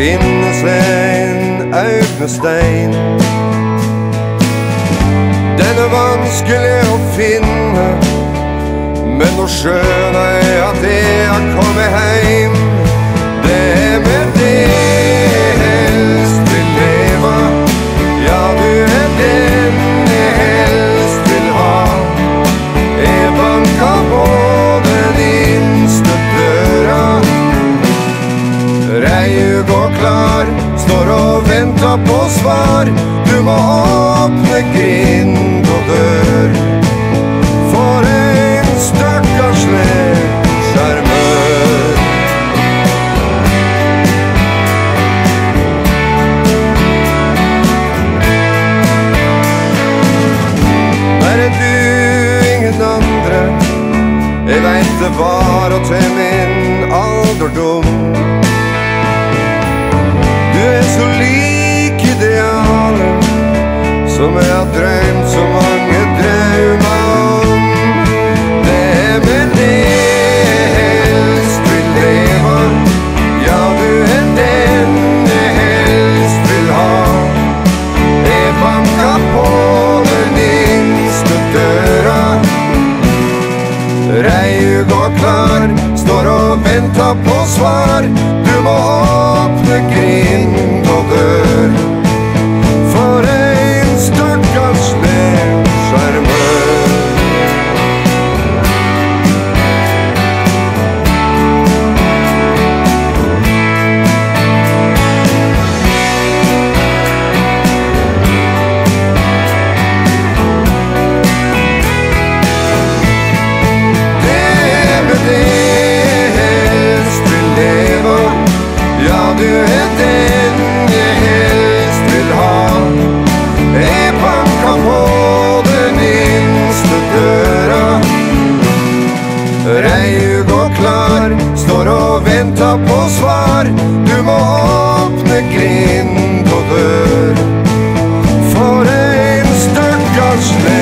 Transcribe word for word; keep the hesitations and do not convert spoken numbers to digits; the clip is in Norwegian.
finne seg en augmestein. Den er vanskelig å finne, men nå skjønner jeg at jeg har kommet heim. Det er med det helst vil leve, ja, du er den jeg helst vil ha. Jeg banker på den innste døra, reiet går klar, står og venter på svar. Du må åpne grind og dør, for en stakkarslig sjarmør. Bare du, ingen andre, jeg vet det var og til min alderdom. Du er så lik idealet som jeg har drømt så mange drømmer om. Det er med det helst vil leve, ja, du er den jeg helst vil ha. Jeg banker på den innste døra, reiet går klar, står og venter på svar. Du må åpne grind og dør, for en stakkarslig sjarmør. Du er den jeg helst vil ha. Jeg banker på den innste døra, reiet går klar, står og venter på svar. Du må åpne grind og dør, for en stakkarslig